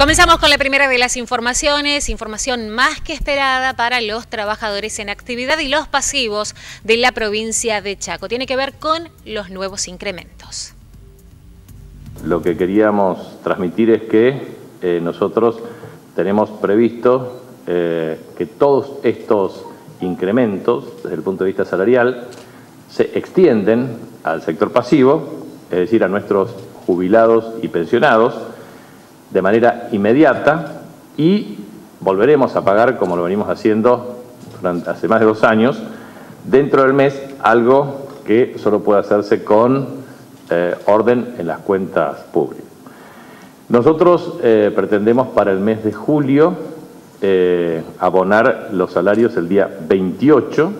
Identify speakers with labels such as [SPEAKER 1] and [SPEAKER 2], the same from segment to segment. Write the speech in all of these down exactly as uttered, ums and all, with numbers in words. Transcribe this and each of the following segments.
[SPEAKER 1] Comenzamos con la primera de las informaciones, información más que esperada para los trabajadores en actividad y los pasivos de la provincia de Chaco. Tiene que ver con los nuevos incrementos.
[SPEAKER 2] Lo que queríamos transmitir es que eh, nosotros tenemos previsto eh, que todos estos incrementos, desde el punto de vista salarial, se extienden al sector pasivo, es decir, a nuestros jubilados y pensionados, de manera inmediata, y volveremos a pagar, como lo venimos haciendo durante, hace más de dos años, dentro del mes, algo que solo puede hacerse con eh, orden en las cuentas públicas. Nosotros eh, pretendemos para el mes de julio eh, abonar los salarios el día veintiocho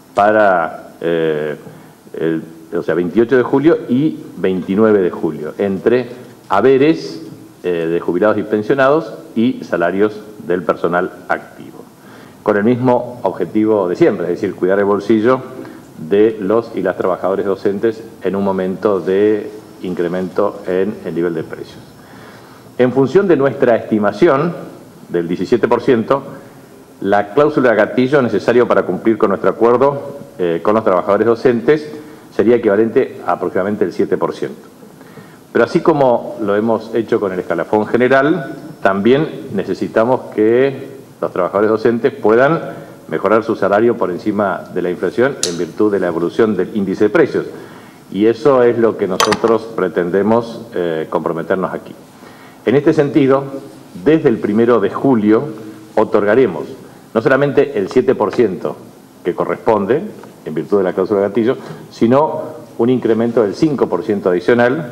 [SPEAKER 2] para, eh, el, o sea, veintiocho de julio y veintinueve de julio, entre haberes de jubilados y pensionados y salarios del personal activo, con el mismo objetivo de siempre, es decir, cuidar el bolsillo de los y las trabajadores docentes en un momento de incremento en el nivel de precios. En función de nuestra estimación del diecisiete por ciento, la cláusula de gatillo necesario para cumplir con nuestro acuerdo eh, con los trabajadores docentes sería equivalente a aproximadamente el siete por ciento. Pero así como lo hemos hecho con el escalafón general, también necesitamos que los trabajadores docentes puedan mejorar su salario por encima de la inflación en virtud de la evolución del índice de precios. Y eso es lo que nosotros pretendemos eh, comprometernos aquí. En este sentido, desde el primero de julio otorgaremos no solamente el siete por ciento que corresponde en virtud de la cláusula de gatillo, sino un incremento del cinco por ciento adicional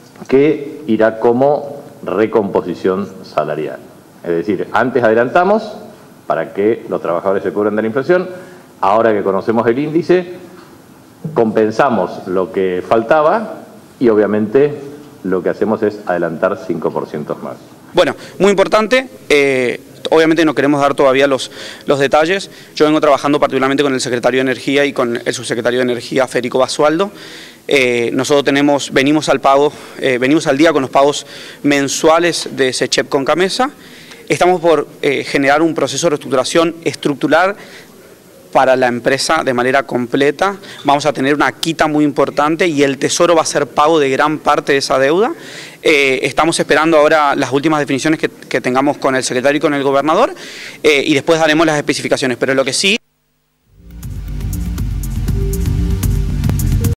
[SPEAKER 2] que irá como recomposición salarial. Es decir, antes adelantamos para que los trabajadores se cubran de la inflación, ahora que conocemos el índice, compensamos lo que faltaba y obviamente lo que hacemos es adelantar cinco por ciento más.
[SPEAKER 3] Bueno, muy importante. Eh... Obviamente no queremos dar todavía los, los detalles. Yo vengo trabajando particularmente con el secretario de Energía y con el subsecretario de Energía, Federico Basualdo. Eh, nosotros tenemos, venimos al pago, eh, venimos al día con los pagos mensuales de SECHEP con Camesa. Estamos por eh, generar un proceso de reestructuración estructural para la empresa de manera completa. Vamos a tener una quita muy importante y el Tesoro va a ser pago de gran parte de esa deuda. Eh, estamos esperando ahora las últimas definiciones que, que tengamos con el secretario y con el gobernador eh, y después daremos las especificaciones, pero lo que sí